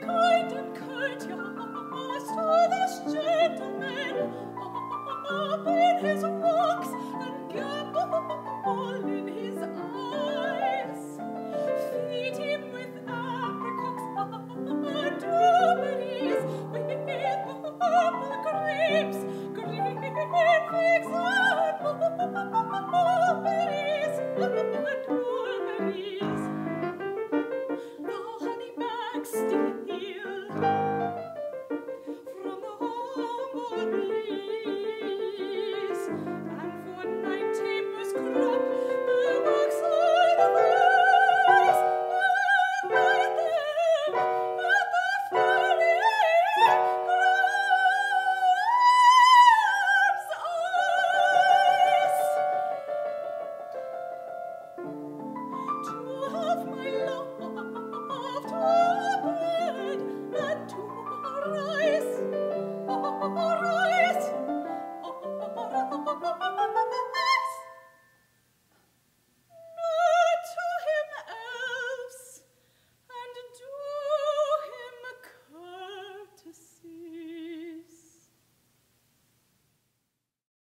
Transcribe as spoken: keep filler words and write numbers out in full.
kind and courteous to this gentleman, up in his walks and gambol in his eyes. Feed him with apricots and strawberries, with purple grapes, green figs and mulberries, and mulberries. The honey bag steal from the humble bees, and for night tapers crop the wax on the vase, and light them at the fairy grab's eyes. To have my love to bed and to rise, rise.